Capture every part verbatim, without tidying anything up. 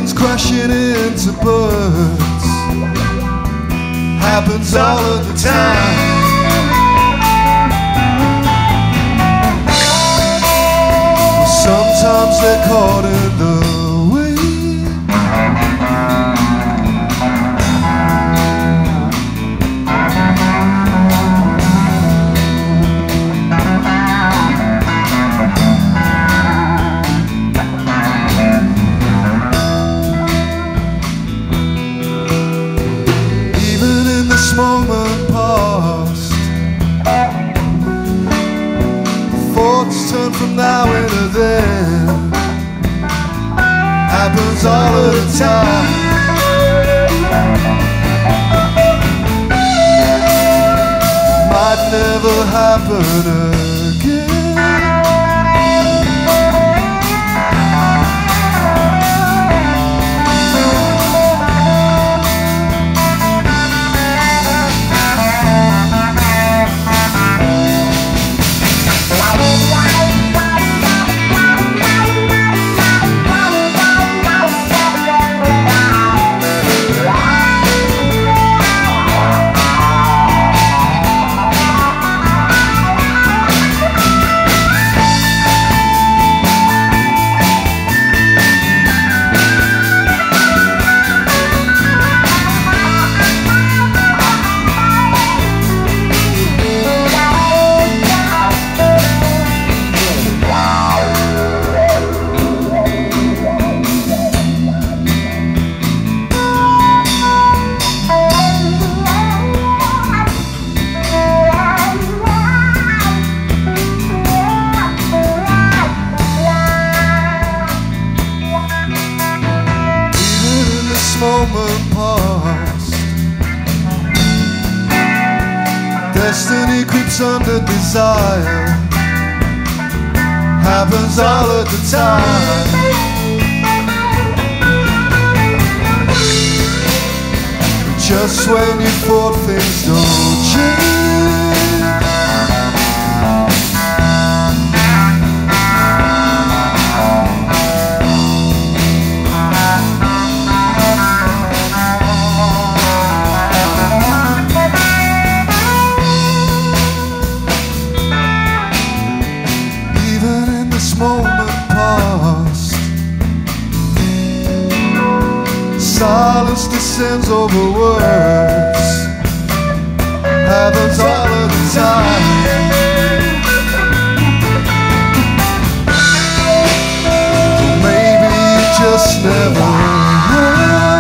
Planes crashing into birds happens all of the time. Sometimes they're caught in the wind. Even in this moment past, thoughts turn from now into then. Happens all of the time. Might never happen again. Moment past, destiny creeps under desire. Happens all of the time. Just when you thought things don't change, moment past, silence descends over words. Happens all of the time. Maybe you just never heard.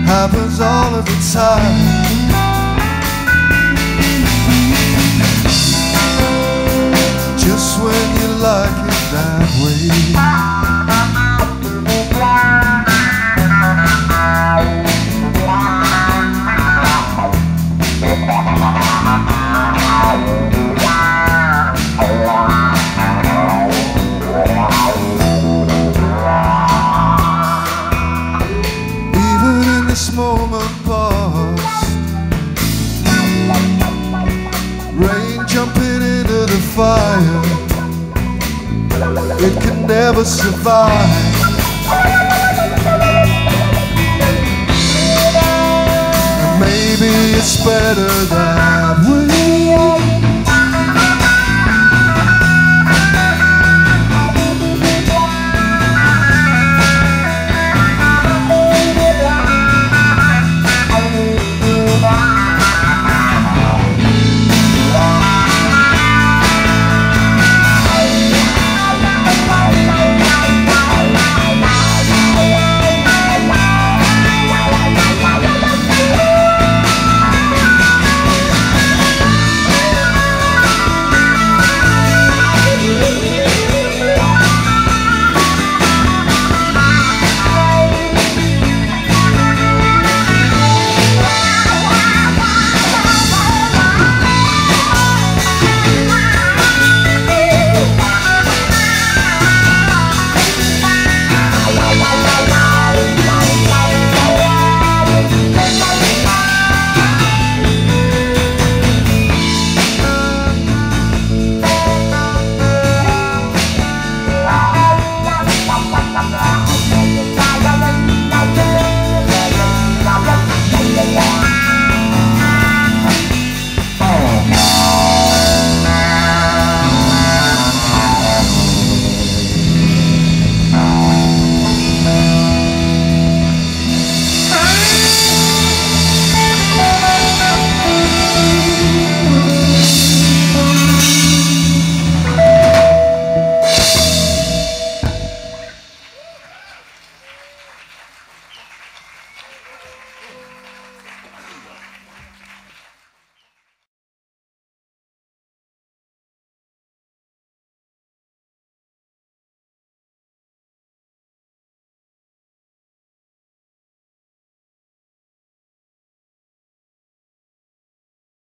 happens all of the time. Just when you like it that way. Moment past, rain jumping into the fire, it can never survive. And maybe it's better that way.